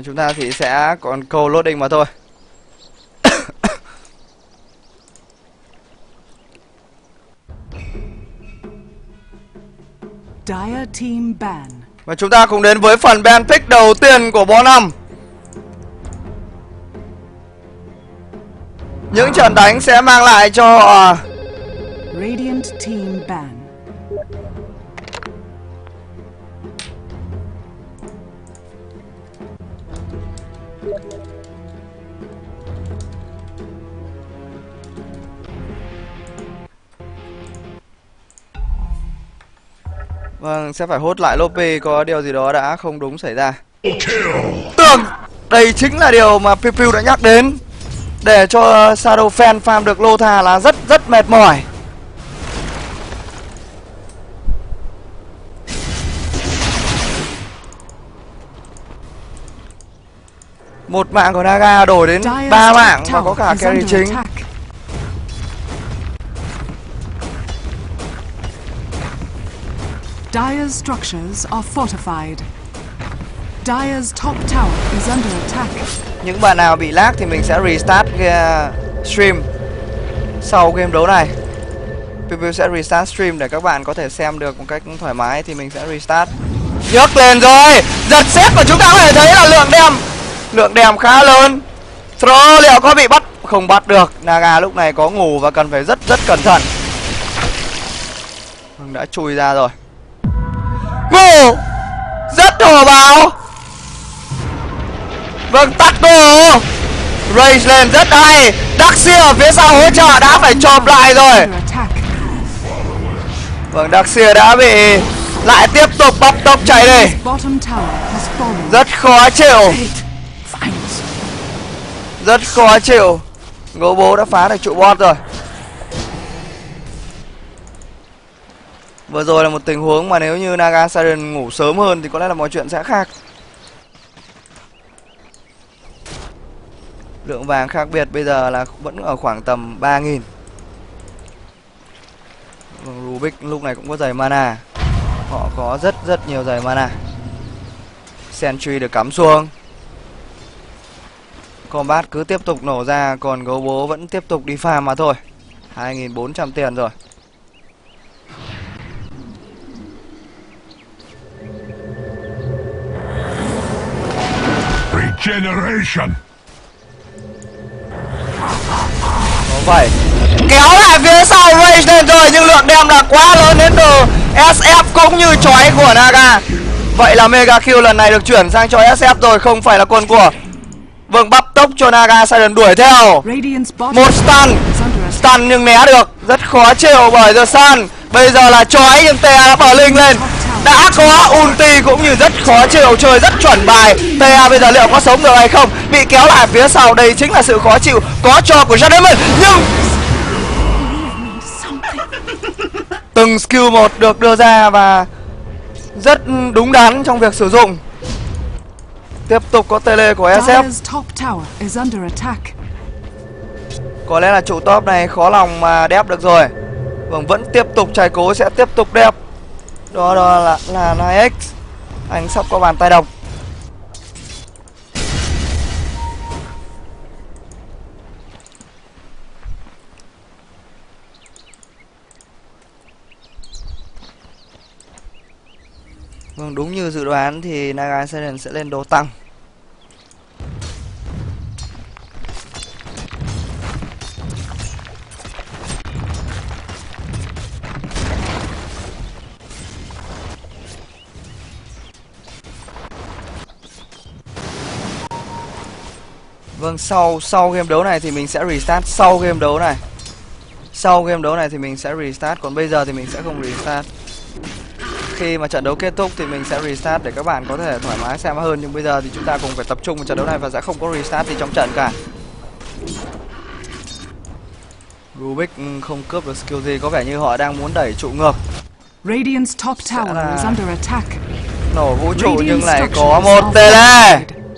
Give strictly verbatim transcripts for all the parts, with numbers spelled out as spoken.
Chúng ta thì sẽ còn câu loading mà thôi. Dire team ban. Và chúng ta cùng đến với phần ban pick đầu tiên của bộ năm. Những trận đánh sẽ mang lại cho uh... Radiant team ban. Vâng, sẽ phải hốt lại lobby, có điều gì đó đã không đúng xảy ra. Tưởng đây chính là điều mà Pew Pew đã nhắc đến. Để cho Shadow Fan farm được Lotha là rất rất mệt mỏi. Một mạng của Naga đổi đến ba mạng và có cả carry chính. Dire's structures are fortified. Dire's top tower is under attack. Những bạn nào bị lag thì mình sẽ restart uh, stream sau game đấu này. Pew Pew sẽ restart stream để các bạn có thể xem được một cách thoải mái, thì mình sẽ restart. Nhấc lên rồi, giật xét của chúng ta có thể thấy là lượng đam, lượng đam khá lớn. Throw liệu có bị bắt? Không bắt được. Naga lúc này có ngủ và cần phải rất rất cẩn thận. Đã chui ra rồi. Ngủ rất hổ báo. Vâng, tắt ngủ. Rage lên rất hay. Darkseer ở phía sau hỗ trợ đã phải chộp lại rồi. Vâng, Darkseer đã bị lại tiếp tục bóc tốc chạy đi. Rất khó chịu. Rất khó chịu. Ngô bố đã phá được trụ bot rồi. Vừa rồi là một tình huống mà nếu như Naga Siren ngủ sớm hơn thì có lẽ là mọi chuyện sẽ khác. Lượng vàng khác biệt bây giờ là vẫn ở khoảng tầm ba nghìn. Rubik lúc này cũng có giày mana. Họ có rất rất nhiều giày mana. Sentry được cắm xuống. Combat cứ tiếp tục nổ ra, còn gấu bố vẫn tiếp tục đi farm mà thôi. hai nghìn bốn trăm tiền rồi. Regeneration. Có vậy. Kéo lại phía sau Rage lên rồi, nhưng lượng đem là quá lớn đến từ ét ép cũng như chói của Naga. Vậy là Mega Kill lần này được chuyển sang cho ét ép rồi, không phải là quân của. Vâng, bắp tốc cho Naga Siren đuổi theo. Một stun. Stun nhưng né được. Rất khó chịu bởi The Sun. Bây giờ là chói nhưng tê a đã bờ linh lên. Đã có ulti cũng như rất khó chịu, chơi rất chuẩn bài. tê a bây giờ liệu có sống được hay không? Bị kéo lại phía sau, đây chính là sự khó chịu. Có cho của Jademon nhưng từng skill một được đưa ra và rất đúng đắn trong việc sử dụng. Tiếp tục có tele của ét ép. Có lẽ là trụ top này khó lòng mà đép được rồi. Vâng, vẫn tiếp tục trái cố, sẽ tiếp tục đép. Đó, đó là, là nine x. Anh sắp có bàn tay độc. Vâng, đúng như dự đoán thì Naga Siren sẽ lên đồ tăng. Vâng, sau sau game đấu này thì mình sẽ restart sau game đấu này. Sau game đấu này thì mình sẽ restart, còn bây giờ thì mình sẽ không restart. Khi mà trận đấu kết thúc thì mình sẽ restart để các bạn có thể thoải mái xem hơn, nhưng bây giờ thì chúng ta cùng phải tập trung vào trận đấu này và sẽ không có restart gì trong trận cả. Rubik không cướp được skill gì, có vẻ như họ đang muốn đẩy trụ ngược. Radiant's top tower is under attack. Nổ vũ trụ nhưng lại có một tele.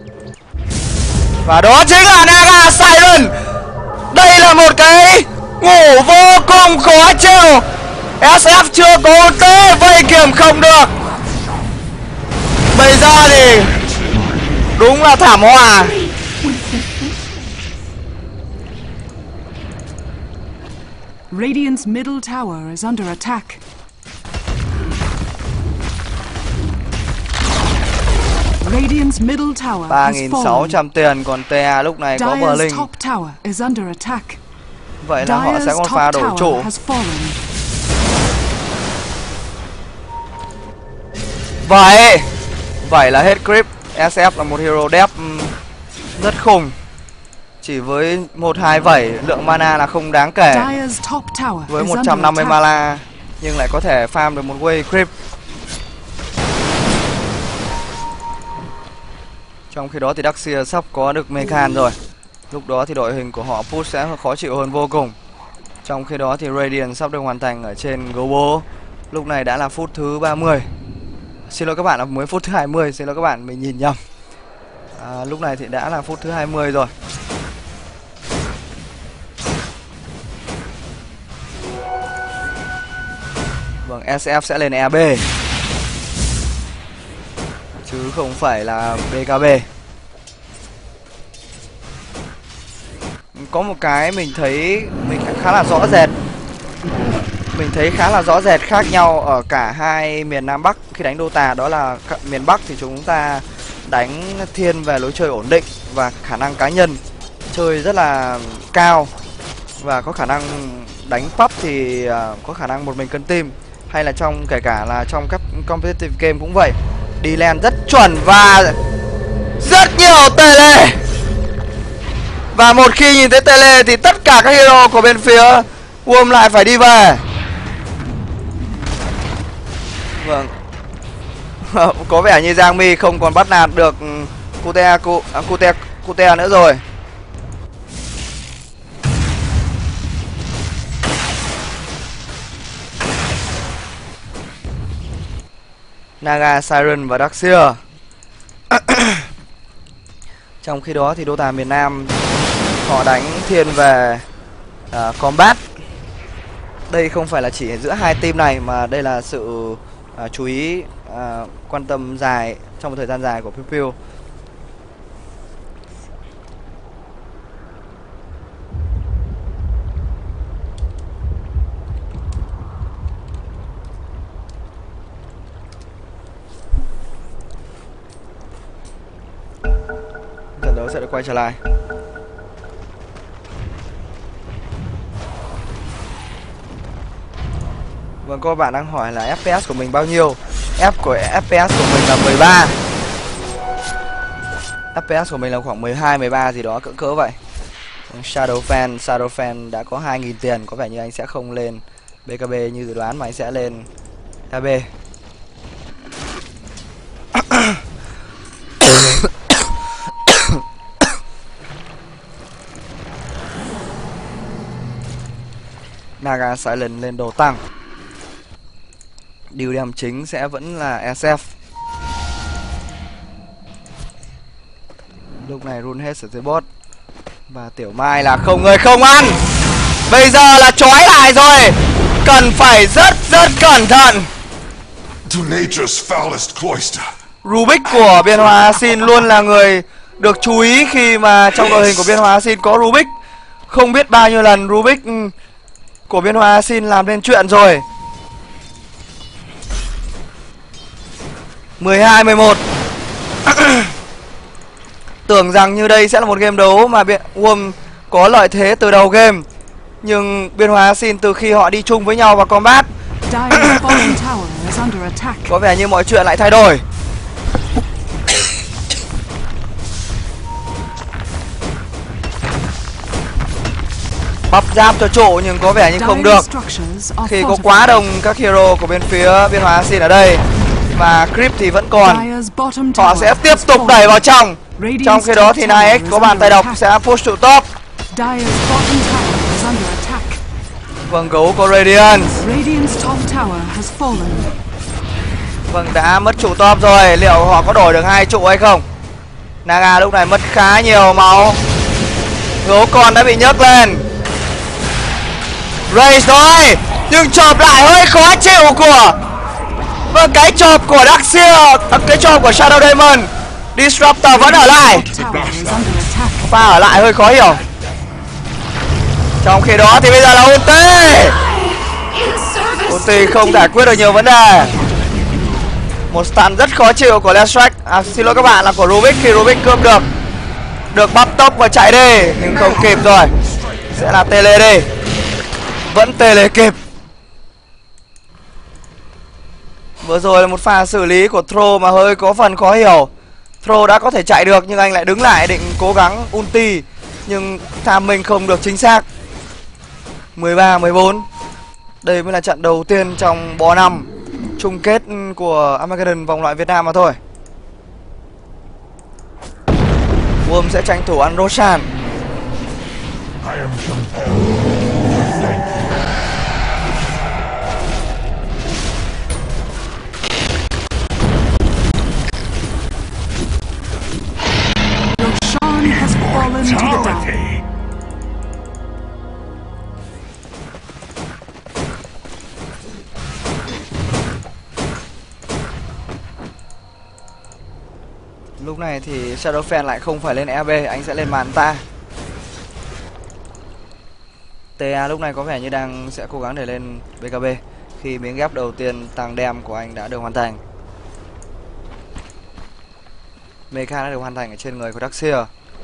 Và đó chính là Naga Siren. Đây là một cái ngủ vô cùng khó chịu. ét ép chưa có ulti, vây kiểm không được. Bây giờ thì Đúng là thảm họa. Radiant's middle tower is under attack. Radiant's middle tower ba has nghìn sáu trăm fallen. tiền, còn tê a lúc này có Dire's Blink. top tower is under attack. Vậy là họ sẽ Dire's có pha top đổi tower trụ. has fallen. Vậy Vậy là hết creep. ét ép là một hero depth rất khủng. Chỉ với một hai vẩy, lượng mana là không đáng kể. Dire's top tower Với is một under trăm năm mươi attack. mana nhưng lại có thể farm được một wave creep. Trong khi đó thì Darkseer sắp có được Mechan rồi. Lúc đó thì đội hình của họ push sẽ khó chịu hơn vô cùng. Trong khi đó thì Radiant sắp được hoàn thành ở trên Global. Lúc này đã là phút thứ ba mươi. Xin lỗi các bạn là mới phút thứ hai mươi, xin lỗi các bạn, mình nhìn nhầm. À, lúc này thì đã là phút thứ hai mươi rồi. Vâng, ét ép sẽ lên e bê chứ không phải là bê ca bê. Có một cái mình thấy mình khá là rõ rệt. Mình thấy khá là rõ rệt khác nhau ở cả hai miền Nam Bắc khi đánh Dota. Đó là miền Bắc thì chúng ta đánh thiên về lối chơi ổn định và khả năng cá nhân chơi rất là cao, và có khả năng đánh pub thì có khả năng một mình cân team, hay là trong kể cả là trong các competitive game cũng vậy, đi lane rất chuẩn và rất nhiều tele. Và một khi nhìn thấy tele thì tất cả các hero của bên phía Worm lại phải đi về. Vâng. Có vẻ như Giang Mi không còn bắt nạt được Kutea à, Kutea Kutea nữa rồi. Naga, Siren và Darkseer. Trong khi đó thì Dota miền Nam họ đánh thiên về uh, combat. Đây không phải là chỉ giữa hai team này, mà đây là sự uh, chú ý uh, quan tâm dài trong một thời gian dài của Pew Pew. Trận đấu sẽ được quay trở lại. Vâng, các bạn đang hỏi là ép pê ét của mình bao nhiêu. F của ép pê ét của mình là mười ba. ép pê ét của mình là khoảng mười hai, mười ba gì đó, cỡ cỡ vậy. Shadow Fan, Shadow Fan đã có hai nghìn tiền, có vẻ như anh sẽ không lên bê ca bê như dự đoán mà anh sẽ lên a bê. Naga Silent lên đồ tăng. Điều điểm chính sẽ vẫn là ét ép. Lúc này run hết dưới bot. Và Tiểu Mai là không người không ăn. Bây giờ là trói lại rồi. Cần phải rất rất cẩn thận. To nature's foulest cloister. Rubik của Biên Hòa Xin luôn là người được chú ý khi mà trong đội hình của Biên Hòa Xin có Rubik. Không biết bao nhiêu lần Rubik của Biên Hòa Xin làm nên chuyện rồi. mười hai mười một. Tưởng rằng như đây sẽ là một game đấu mà Biên Worm có lợi thế từ đầu game, nhưng Biên Hòa Xin từ khi họ đi chung với nhau vào combat có vẻ như mọi chuyện lại thay đổi. Bắp giáp cho trụ nhưng có vẻ như không được khi có quá đông các hero của bên phía Biên Hòa Xin ở đây. Và creep thì vẫn còn. Họ sẽ tiếp tục đẩy vào trong. Trong khi đó thì Nix có bàn tay độc sẽ push trụ top. Vâng, gấu có Radiant. Vâng, đã mất trụ top rồi. Liệu họ có đổi được hai trụ hay không? Naga lúc này mất khá nhiều máu. Gấu con đã bị nhấc lên. Raze thôi. Nhưng chộp lại hơi khó chịu của Vâng, cái chộp của Darkseer, cái chộp của Shadow Demon Disruptor vẫn ở lại. Tower is under attack. Pha ở lại hơi khó hiểu. Trong khi đó thì bây giờ là ulti. Ulti không giải quyết được nhiều vấn đề. Một stun rất khó chịu của Lestrak. À xin lỗi các bạn, là của Rubik khi Rubik cướp được. Được bắp tốc và chạy đi nhưng không kịp rồi. Sẽ là tele đi. Vẫn tele kịp. Vừa rồi là một pha xử lý của Throw mà hơi có phần khó hiểu. Throw đã có thể chạy được nhưng anh lại đứng lại định cố gắng ulti, nhưng timing không được chính xác. Mười ba mười bốn. Đây mới là trận đầu tiên trong bó năm chung kết của Armageddon vòng loại Việt Nam mà thôi. Worm sẽ tranh thủ ăn Roshan. Roshan has fallen to the down. Lúc này thì Shadowfen lại không phải lên e bê, anh sẽ lên màn ta. tê a lúc này có vẻ như đang sẽ cố gắng để lên bê ca bê khi miếng ghép đầu tiên tăng đam của anh đã được hoàn thành. Mecha đã được hoàn thành ở trên người của Darkseer.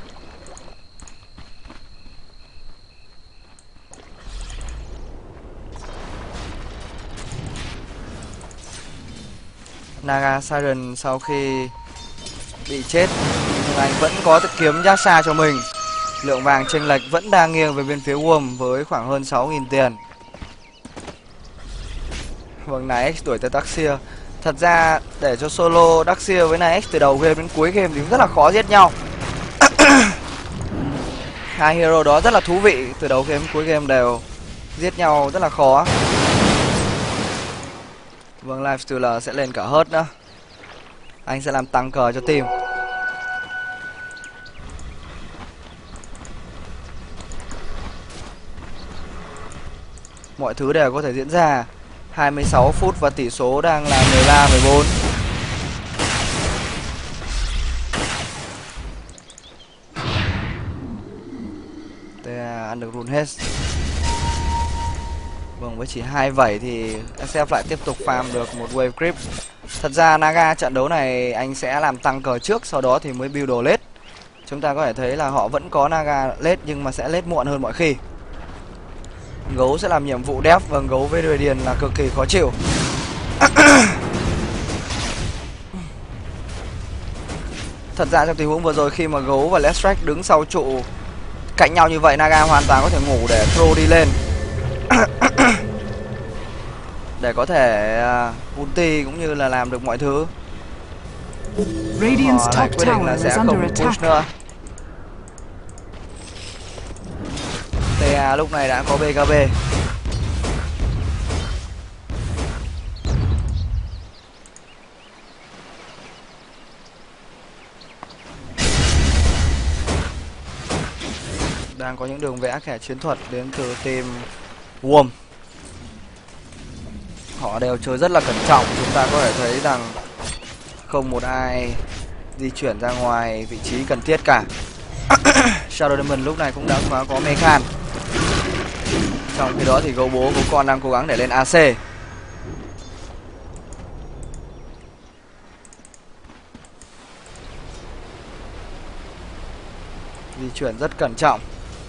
Naga Siren sau khi bị chết nhưng anh vẫn có kiếm Yasha cho mình. Lượng vàng chênh lệch vẫn đang nghiêng về bên phía Worm với khoảng hơn sáu nghìn tiền. Vâng, Naix đuổi tới Darkseer. Thật ra để cho solo Darkseer với Naix từ đầu game đến cuối game thì cũng rất là khó giết nhau. Hai hero đó rất là thú vị, từ đầu game đến cuối game đều giết nhau rất là khó. Vâng, Lifestealer sẽ lên cả hớt nữa. Anh sẽ làm tăng cờ cho team. Mọi thứ đều có thể diễn ra. Hai mươi sáu phút và tỷ số đang là mười ba mười bốn. tê a ăn được rune hết. Vâng, với chỉ hai vẩy thì ét ép lại tiếp tục farm được một wave creep. Thật ra Naga trận đấu này anh sẽ làm tăng cờ trước, sau đó thì mới build đồ late. Chúng ta có thể thấy là họ vẫn có Naga late nhưng mà sẽ late muộn hơn mọi khi. Gấu sẽ làm nhiệm vụ def, vâng, gấu với Radiant là cực kỳ khó chịu. Thật ra trong tình huống vừa rồi khi mà gấu và Lestrak đứng sau trụ cạnh nhau như vậy, Naga hoàn toàn có thể ngủ để throw đi lên. Để có thể uh, ulti cũng như là làm được mọi thứ. Radiant's Họ lại top quyết định là tower sẽ is không under push attack. nữa. tê a lúc này đã có bê ca bê. Đang có những đường vẽ kẻ chiến thuật đến từ team Worm. Họ đều chơi rất là cẩn trọng. Chúng ta có thể thấy rằng không một ai di chuyển ra ngoài vị trí cần thiết cả. Shadow Demon lúc này cũng đã có, có Mechan. Trong khi đó thì gấu bố của con đang cố gắng để lên a xê. Di chuyển rất cẩn trọng.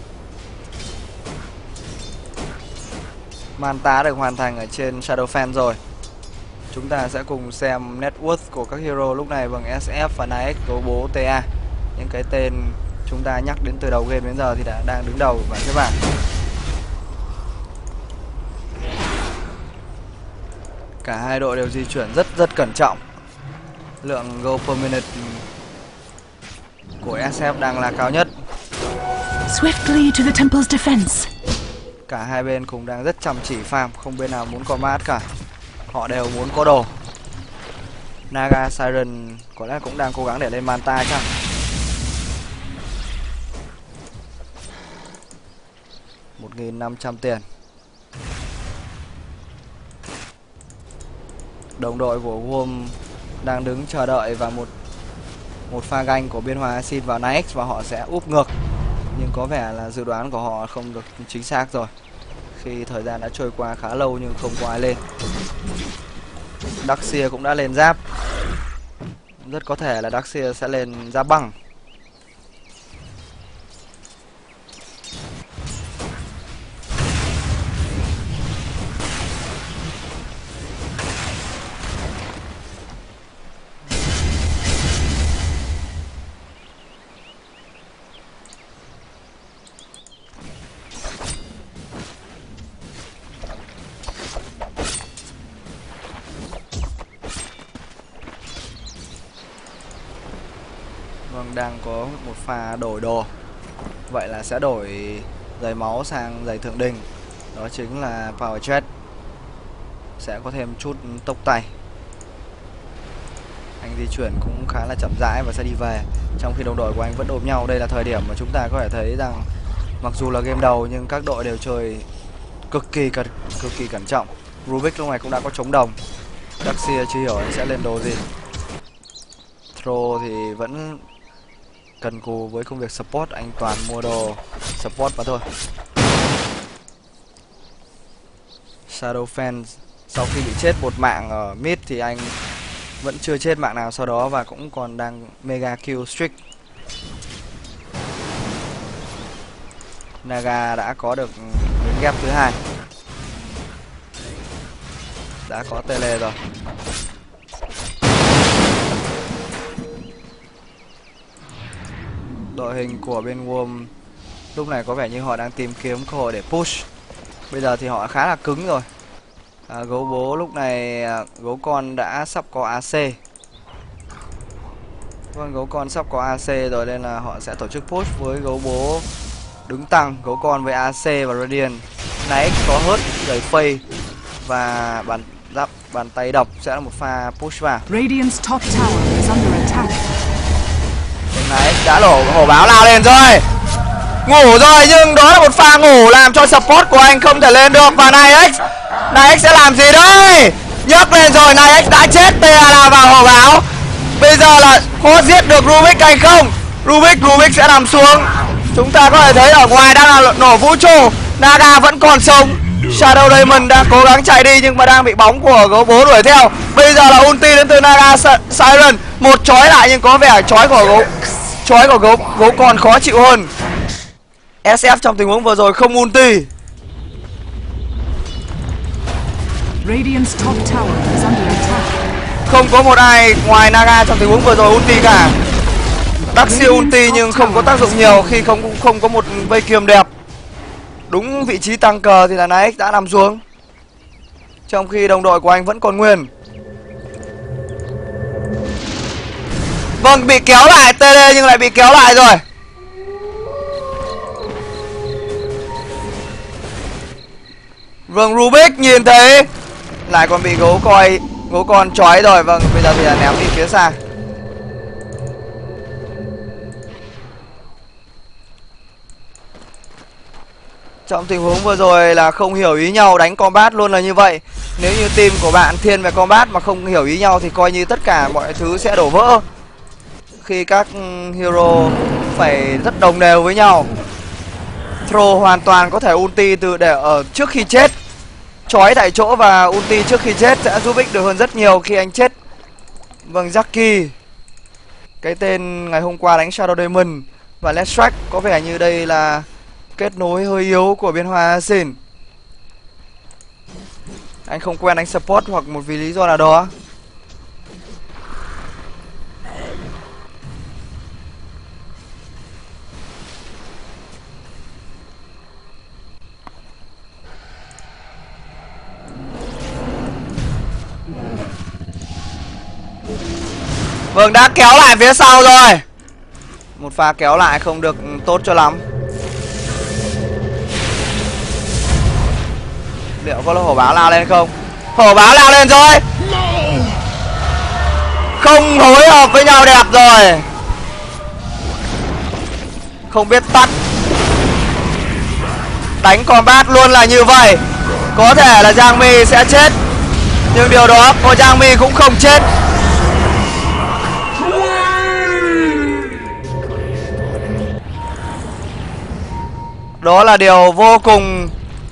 Manta được hoàn thành ở trên Shadowfen rồi. Chúng ta sẽ cùng xem net worth của các hero lúc này bằng ét ép và Naix, gấu bố, tê a. Những cái tên chúng ta nhắc đến từ đầu game đến giờ thì đã đang đứng đầu bảng xếp bảng. Cả hai đội đều di chuyển rất rất cẩn trọng. Lượng go per minute của ét ép đang là cao nhất. Swiftly to the temple's defense. Cả hai bên cùng đang rất chăm chỉ farm, không bên nào muốn combat cả. Họ đều muốn có đồ. Naga Siren có lẽ cũng đang cố gắng để lên Manta chăng? một nghìn năm trăm tiền. Đồng đội của Worm đang đứng chờ đợi và một một pha ganh của bên Hoa Xin vào Naix và họ sẽ úp ngược. Nhưng có vẻ là dự đoán của họ không được chính xác rồi, khi thời gian đã trôi qua khá lâu nhưng không có ai lên. Darkseer cũng đã lên giáp. Rất có thể là Darkseer sẽ lên giáp băng. Vâng, đang có một pha đổi đồ. Vậy là sẽ đổi giày máu sang giày thượng đình. Đó chính là Power Jet. Sẽ có thêm chút tốc tay. Anh di chuyển cũng khá là chậm rãi và sẽ đi về, trong khi đồng đội của anh vẫn ôm nhau. Đây là thời điểm mà chúng ta có thể thấy rằng mặc dù là game đầu nhưng các đội đều chơi cực kỳ cực, cực kỳ cẩn trọng. Rubik lúc này cũng đã có chống đồng. Darkseer chưa hiểu anh sẽ lên đồ gì. Throw thì vẫn cần cù với công việc support, anh toàn mua đồ support mà thôi. Shadow Fans sau khi bị chết một mạng ở mid thì anh vẫn chưa chết mạng nào sau đó và cũng còn đang mega kill streak. Naga đã có được miếng ghép thứ hai, đã có tele rồi. Đội hình của bên Worm lúc này có vẻ như họ đang tìm kiếm cơ hội để push. Bây giờ thì họ khá là cứng rồi. à, Gấu bố lúc này, à, gấu con đã sắp có a xê. Vâng, gấu con sắp có a xê rồi nên là họ sẽ tổ chức push với gấu bố đứng tăng. Gấu con với a xê và Radiant. Naix có hớt, giày phây và bàn giáp bàn tay độc sẽ là một pha push vào. Radiant's top tower is under attack. Naix đã lổ hổ báo lao lên rồi. Ngủ rồi nhưng đó là một pha ngủ làm cho support của anh không thể lên được. Và Naix Naix sẽ làm gì đây? Nhấc lên rồi, Naix đã chết. tê a là vào hổ báo. Bây giờ là có giết được Rubik hay không? Rubik Rubik sẽ nằm xuống. Chúng ta có thể thấy ở ngoài đang là nổ vũ trụ. Naga vẫn còn sống. Shadow Diamond đang cố gắng chạy đi nhưng mà đang bị bóng của gấu bố đuổi theo. Bây giờ là ulti đến từ Naga Siren. Một chói lại nhưng có vẻ chói của gấu chói của gấu gấu còn khó chịu hơn. ét ép trong tình huống vừa rồi không ulti. Radiant's top tower is under attack. Không có một ai ngoài Naga trong tình huống vừa rồi ulti cả. Darkseer ulti nhưng không có tác dụng nhiều khi không không có một vây kiềm đẹp. Đúng vị trí tăng cờ thì là Naix đã nằm xuống, trong khi đồng đội của anh vẫn còn nguyên. Vâng, bị kéo lại tê đê nhưng lại bị kéo lại rồi. Vâng, Rubik nhìn thấy lại còn bị gấu coi gấu con chói rồi. Vâng, bây giờ thì là ném đi phía xa. Trong tình huống vừa rồi là không hiểu ý nhau, đánh combat luôn là như vậy. Nếu như team của bạn thiên về combat mà không hiểu ý nhau thì coi như tất cả mọi thứ sẽ đổ vỡ. Khi các hero phải rất đồng đều với nhau. Throw hoàn toàn có thể ulti từ để ở trước khi chết, chói tại chỗ và ulti trước khi chết sẽ giúp ích được hơn rất nhiều khi anh chết. Vâng, Jackie, cái tên ngày hôm qua đánh Shadow Diamond và Let's Track có vẻ như đây là kết nối hơi yếu của bên Hoa Xin. Anh không quen đánh support hoặc một vì lý do nào đó. Vâng, đã kéo lại phía sau rồi. Một pha kéo lại không được tốt cho lắm. Liệu có hổ báo lao lên không? Hổ báo lao lên rồi. Không hối hợp với nhau đẹp rồi. Không biết tắt. Đánh combat luôn là như vậy. Có thể là Giang Mi sẽ chết, nhưng điều đó có Giang Mi cũng không chết. Đó là điều vô cùng,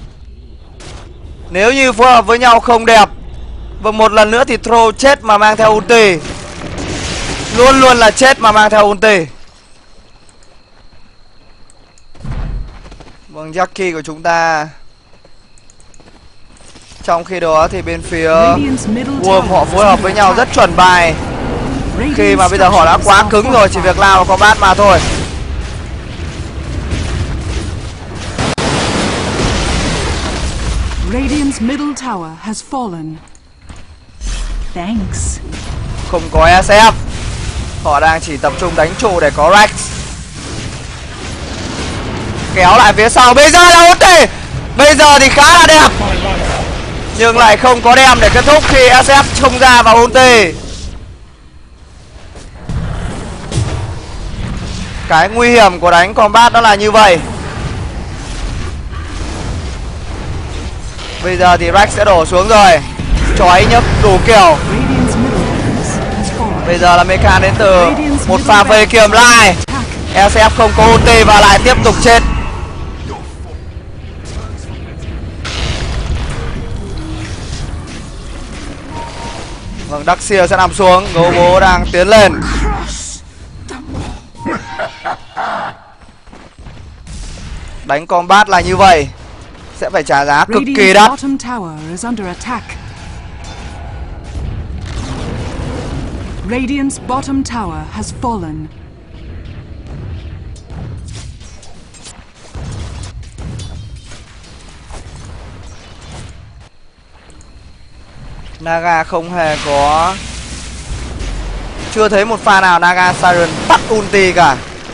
nếu như phối hợp với nhau không đẹp. Và một lần nữa thì throw chết mà mang theo ulti. Luôn luôn là chết mà mang theo ulti. Vâng, Jackie của chúng ta. Trong khi đó thì bên phía Worm họ phối hợp với nhau rất chuẩn bài. Khi mà bây giờ họ đã quá cứng rồi, chỉ việc lao vào combat mà thôi. Radiant's middle tower has fallen. Thanks. Không có ét ép. Họ đang chỉ tập trung đánh trụ để có Rex. Kéo lại phía sau. Bây giờ là ulti. Bây giờ thì khá là đẹp, nhưng lại không có đem để kết thúc khi ét ép xông ra vào ulti. Cái nguy hiểm của đánh combat đó là như vậy. Bây giờ thì Rex sẽ đổ xuống rồi. Chói nhấc đủ kiểu. Bây giờ là Mecha đến từ một pha vây kiềm lại. ét ép không có ulti và lại tiếp tục chết. Vâng, Darkseer sẽ nằm xuống. Gấu bố đang tiến lên. Đánh combat là như vậy, sẽ phải trả giá cực kỳ đắt. Radiant's bottom tower has fallen. Naga không hề có, chưa thấy một pha nào Naga Siren tắt ulti cả.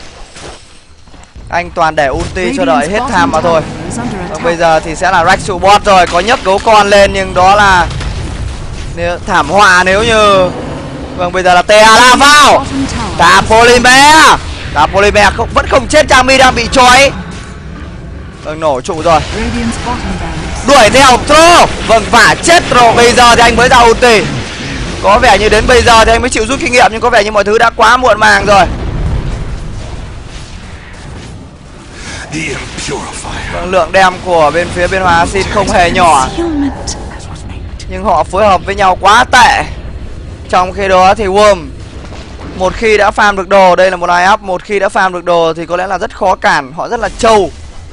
Anh toàn để ulti cho đợi hết tham mà thôi. Và bây giờ thì sẽ là Rex support rồi. Có nhấc gấu con lên nhưng đó là nếu, thảm họa nếu như. Vâng, bây giờ là tê a la vào. Thả Polymer. Thả Polymer không, vẫn không chết. Chami đang bị trói. Vâng, nổ trụ rồi. Đuổi theo Tro. Vâng, vả chết rồi. Bây giờ thì anh mới ra ulti. Có vẻ như đến bây giờ thì anh mới chịu rút kinh nghiệm, nhưng có vẻ như mọi thứ đã quá muộn màng rồi. Vâng, lượng đem của bên phía bên Hóa Xin không hề nhỏ, nhưng họ phối hợp với nhau quá tệ. Trong khi đó thì Worm một khi đã farm được đồ, đây là một line up, một khi đã farm được đồ thì có lẽ là rất khó cản. Họ rất là trâu.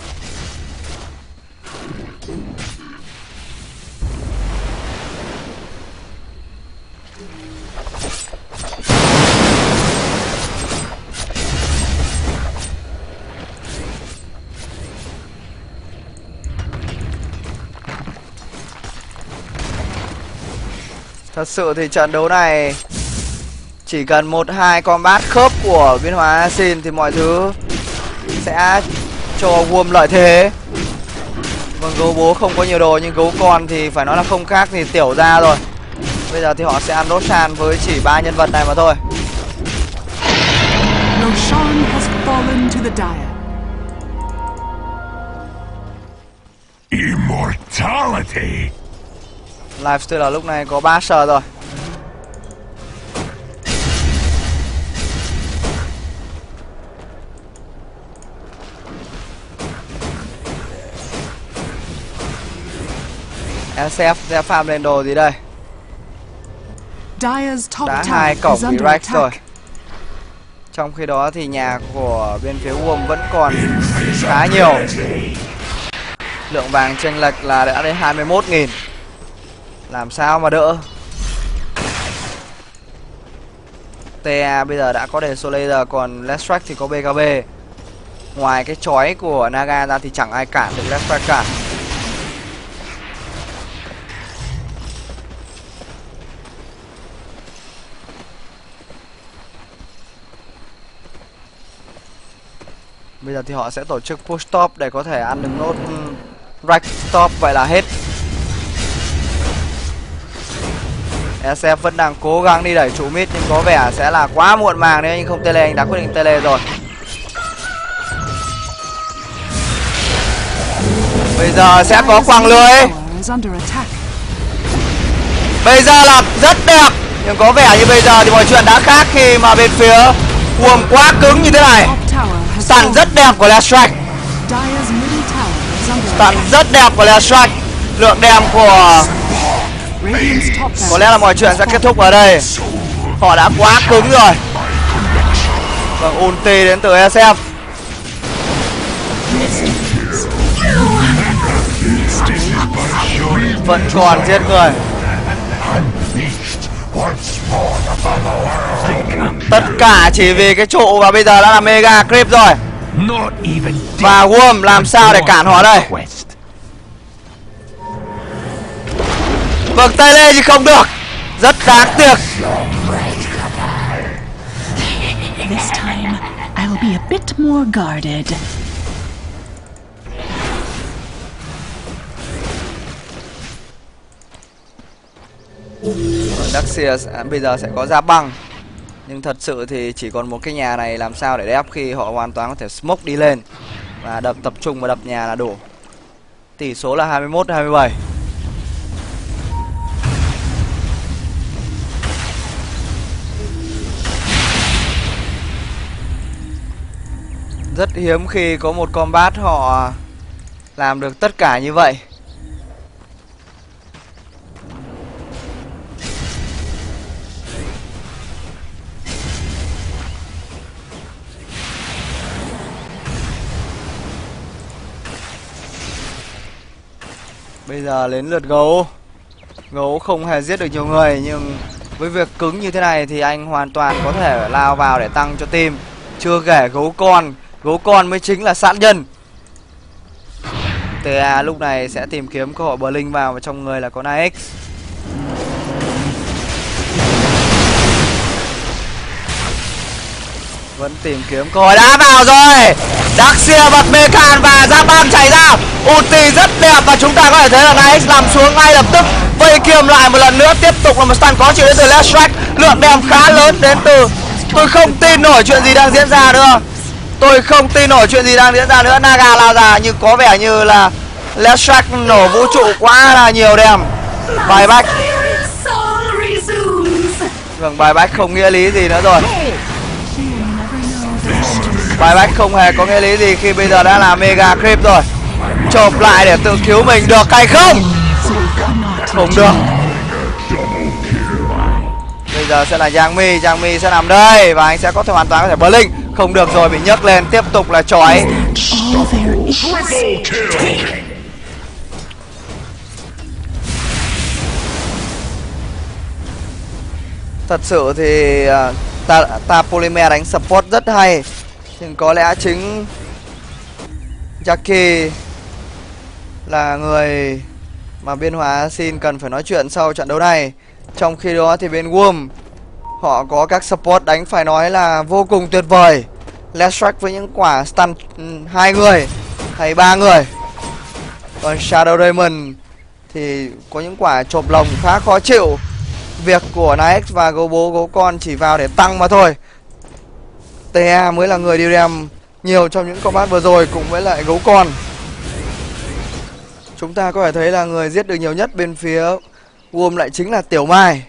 Thật sự thì trận đấu này chỉ cần một hai combat khớp của biến hóa Asin thì mọi thứ sẽ cho Worm lợi thế. Vâng, gấu bố không có nhiều đồ, nhưng gấu con thì phải nói là không khác thì tiểu ra rồi. Bây giờ thì họ sẽ ăn Roshan với chỉ ba nhân vật này mà thôi. Roshan has fallen to the Dire. Immortality. Lifestealer lúc này có ba sờ rồi. ét ép sẽ farm lên đồ gì đây? Đã hai cổng bị Rex rồi. Trong khi đó thì nhà của bên phía Worm vẫn còn khá nhiều. Lượng vàng chênh lệch là đã đến hai mươi mốt nghìn. Làm sao mà đỡ. tê a bây giờ đã có Desolator, còn Leshrac thì có bê ca bê. Ngoài cái chói của Naga ra thì chẳng ai cản được Leshrac cả. Bây giờ thì họ sẽ tổ chức push top để có thể ăn được nốt Rex top, vậy là hết. ét ép vẫn đang cố gắng đi đẩy trụ mid, nhưng có vẻ sẽ là quá muộn màng nếu anh không tele. Anh đã quyết định tele rồi. Bây giờ sẽ có quàng lưới. Bây giờ là rất đẹp, nhưng có vẻ như bây giờ thì mọi chuyện đã khác khi mà bên phía Worm quá cứng như thế này. Sàn rất đẹp của Leshrac. Stun rất đẹp của Leshrac. Lượng đam của Radiant's top có tower. lẽ là mọi chuyện sẽ kết thúc ở đây. Họ đã quá cứng rồi. Vâng, ulti đến từ ét ép. Vẫn còn giết người. Tất cả chỉ vì cái trụ và bây giờ đã là Mega Creep rồi. Và Worm làm sao để cản họ đây? Vâng, tay lên thì không được. Rất đáng tiếc. This time, I'll be a bit more guarded. Darkseer bây giờ sẽ có ra băng. Nhưng thật sự thì chỉ còn một cái nhà này làm sao để đép khi họ hoàn toàn có thể smoke đi lên và đập tập trung và đập nhà là đủ. Tỷ số là hai mươi mốt hai mươi bảy. Rất hiếm khi có một combat họ làm được tất cả như vậy. Bây giờ đến lượt gấu. Gấu không hề giết được nhiều người, nhưng với việc cứng như thế này thì anh hoàn toàn có thể lao vào để tăng cho team. Chưa kể gấu con. Gấu con mới chính là sát nhân. tê a lúc này sẽ tìm kiếm cơ hội Blink vào, và trong người là con a ích. Vẫn tìm kiếm cơ hội, đã vào rồi. Darkseer bật Mekan và ra băng chạy ra. Ulti rất đẹp và chúng ta có thể thấy là a ích làm xuống ngay lập tức. Vây kiềm lại một lần nữa. Tiếp tục là một stun có chịu đến từ Leshrac. Lượng đam khá lớn đến từ... Tôi không tin nổi chuyện gì đang diễn ra nữa. Tôi không tin nổi chuyện gì đang diễn ra nữa. Naga lao ra nhưng có vẻ như là Leshrac nổ vũ trụ quá là nhiều đam. Buyback. Vâng, buyback không nghĩa lý gì nữa rồi. Buyback không hề có nghĩa lý gì khi bây giờ đã là Mega Creep rồi. Chộp lại để tự cứu mình được hay không? Không được. Bây giờ sẽ là Giang Mi. Giang Mi sẽ nằm đây và anh sẽ có thể hoàn toàn có thể Blink. Không được rồi, bị nhấc lên. Tiếp tục là chói. Thật sự thì uh, ta, ta Polymer đánh support rất hay. Nhưng có lẽ chính Jackie là người mà Biên Hòa xin cần phải nói chuyện sau trận đấu này. Trong khi đó thì bên Worm họ có các support đánh phải nói là vô cùng tuyệt vời. Leshrac với những quả stun hai người hay ba người. Còn Shadow Diamond thì có những quả chộp lồng khá khó chịu. Việc của Naex và gấu bố gấu con chỉ vào để tăng mà thôi. tê a mới là người đi đem nhiều trong những combat vừa rồi cùng với lại gấu con. Chúng ta có thể thấy là người giết được nhiều nhất bên phía Worm lại chính là Tiểu Mai.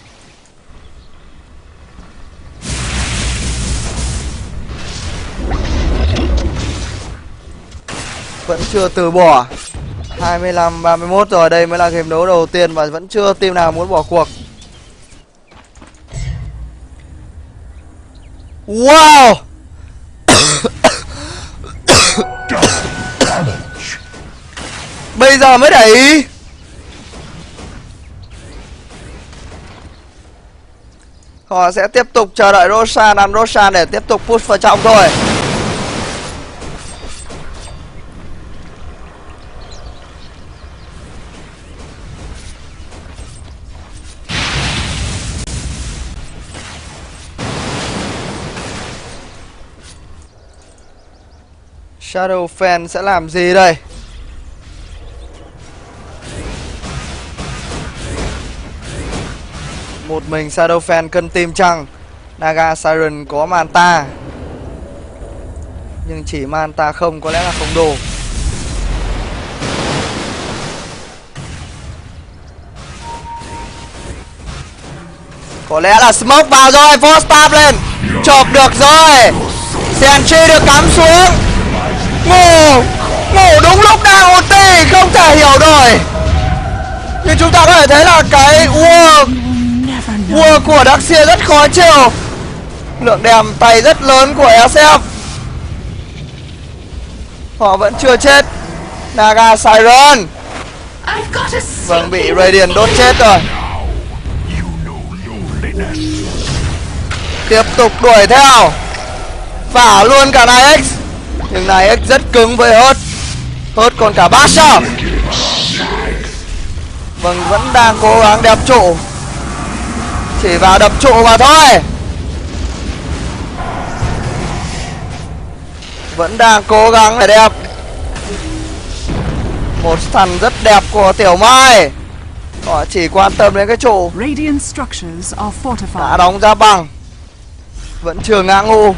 Vẫn chưa từ bỏ. Hai mươi lăm ba mươi mốt rồi, đây mới là game đấu đầu tiên và vẫn chưa team nào muốn bỏ cuộc. Wow. Bây giờ mới để ý. Họ sẽ tiếp tục chờ đợi Roshan ăn Roshan để tiếp tục push vào trong thôi. Shadow Fan sẽ làm gì đây? Một mình Shadow Fan cân tim chăng? Naga Siren có Manta, nhưng chỉ Manta không có lẽ là không đủ. Có lẽ là smoke vào rồi. Force Stab lên. Chộp được rồi. Sentry được cắm xuống. Ngu Nổ đúng lúc đang ulti, không thể hiểu rồi. Nhưng chúng ta có thể thấy là cái War War của Darkseer rất khó chịu. Lượng đèm tay rất lớn của ét ép. Họ vẫn chưa chết. Naga Siren vâng, bị Radiant đốt chết rồi. Tiếp tục đuổi theo, phả luôn cả Naix. Nhưng Naix rất cứng với Hurt. Hurt còn cả Basha. Vâng, vẫn đang cố gắng đập trụ, chỉ vào đập trụ mà thôi. Vẫn đang cố gắng để đẹp. Một thằng rất đẹp của Tiểu Mai. Họ chỉ quan tâm đến cái trụ. Radiant structures are Đã fortified. đóng ra bằng. Vẫn chưa ngã ngũ.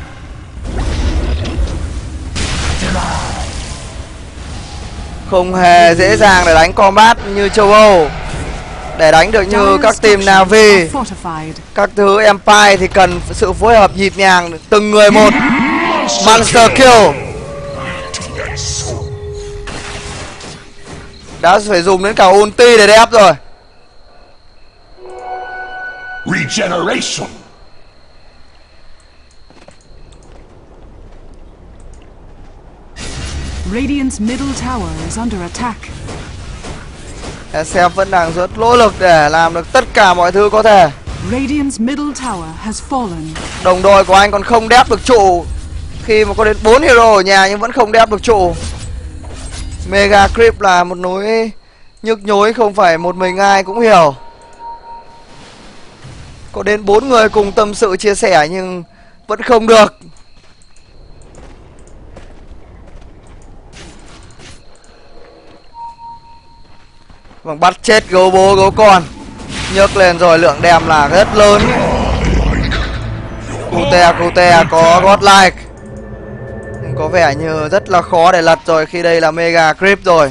Không hề dễ dàng để đánh combat như châu Âu. Để đánh được như Dire các team structures Na'Vi, are fortified. các thứ Empire thì cần sự phối hợp nhịp nhàng từng người một. Monster kill. Đã phải dùng đến cả ulti để đép rồi. Regeneration. Radiant's middle tower is under attack. ét ép vẫn đang rất nỗ lực để làm được tất cả mọi thứ có thể. Radiant's middle tower has fallen. Đồng đội của anh còn không đép được trụ. Khi mà có đến bốn hero ở nhà nhưng vẫn không đép được trụ. Mega Creep là một nỗi nhức nhối không phải một mình ai cũng hiểu. Có đến bốn người cùng tâm sự chia sẻ nhưng vẫn không được. Vâng, bắt chết gấu bố gấu con. Nhấc lên rồi, lượng đèm là rất lớn. Cute Cute có godlike. Nhưng có vẻ như rất là khó để lật rồi khi đây là Mega Creep rồi.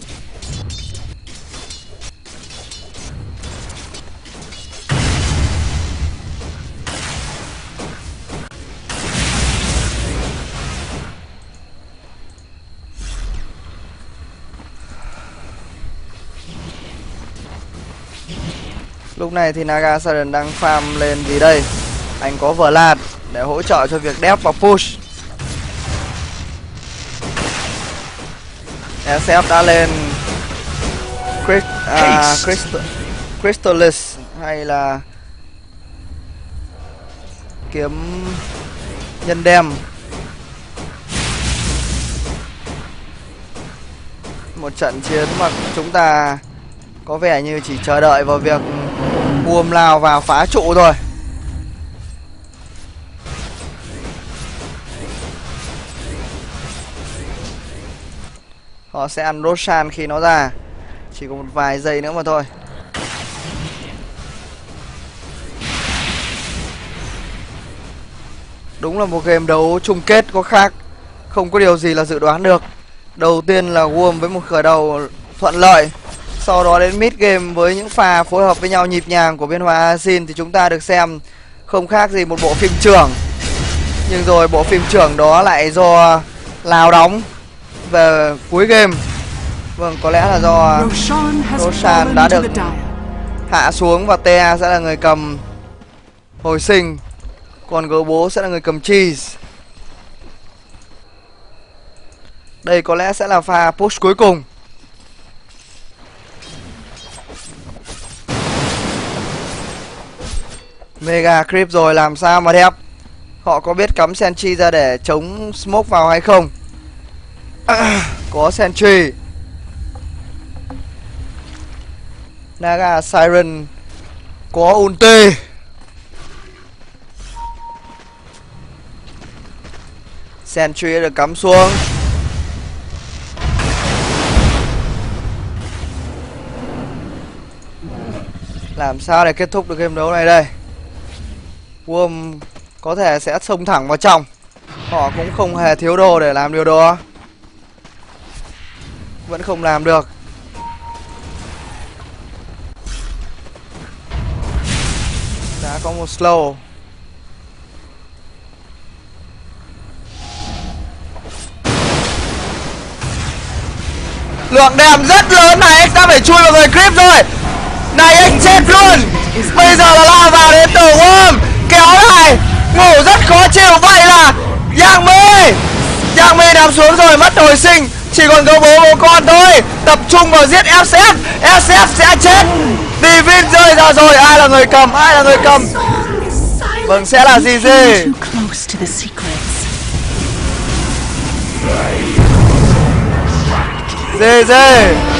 Lúc này thì Naga Siren đang farm lên gì đây? Anh có Vlad để hỗ trợ cho việc đép và push. ét ép đã lên Christ, à, Crystal, Crystalis hay là kiếm nhân đem. Một trận chiến mà chúng ta có vẻ như chỉ chờ đợi vào việc buồm lao vào phá trụ thôi. Họ sẽ ăn Roshan khi nó ra. Chỉ có một vài giây nữa mà thôi. Đúng là một game đấu chung kết có khác. Không có điều gì là dự đoán được. Đầu tiên là Worm với một khởi đầu thuận lợi. Sau đó đến mid game với những pha phối hợp với nhau nhịp nhàng của biên hòa Asin thì chúng ta được xem không khác gì một bộ phim trưởng. Nhưng rồi bộ phim trưởng đó lại do Lào đóng về cuối game. Vâng, có lẽ là do Roshan đã được hạ xuống và Tea sẽ là người cầm hồi sinh, còn gấu bố sẽ là người cầm cheese. Đây có lẽ sẽ là pha push cuối cùng. Mega Creep rồi, làm sao mà đẹp. Họ có biết cắm Sentry ra để chống smoke vào hay không? À, có Sentry. Naga Siren có ulti. Sentry đã được cắm xuống. Làm sao để kết thúc được game đấu này đây? Worm có thể sẽ xông thẳng vào trong. Họ cũng không hề thiếu đồ để làm điều đó. Vẫn không làm được. Đã có một slow. Lượng đam rất lớn này, anh ta phải chui vào người creep rồi. Này anh chết luôn. Bây giờ là lao vào đến từ Worm. Kéo lại. Ngủ rất khó chịu. Vậy là Yang Mi Yang Mi nằm xuống rồi, mất hồi sinh. Chỉ còn có bố bố con thôi. Tập trung vào giết ép ép. ép ép sẽ chết. Divin rơi ra rồi. Ai là người cầm? Ai là người cầm? Vâng, sẽ là gì gì? Too close to the secrets. Dê dê